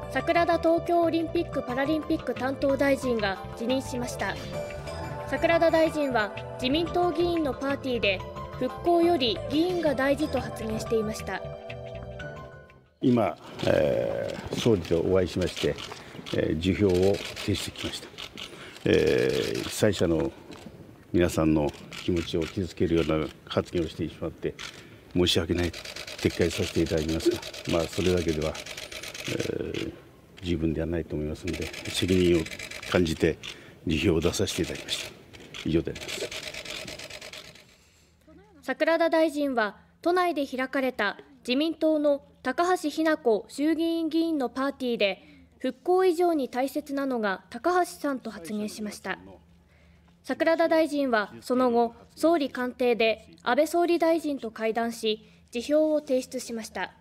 桜田東京オリンピック・パラリンピック担当大臣が辞任しました。桜田大臣は自民党議員のパーティーで復興より議員が大事と発言していました。 今、総理とお会いしまして、辞表を提出してきました。被災者の皆さんの気持ちを傷つけるような発言をしてしまって申し訳ない、撤回させていただきますが、それだけでは、十分ではないと思いますので、責任を感じて辞表を出させていただきました。以上であります。 桜田大臣は都内で開かれた自民党の高橋日向子衆議院議員のパーティーで、復興以上に大切なのが高橋さんと発言しました。桜田大臣はその後、総理官邸で安倍総理大臣と会談し、辞表を提出しました。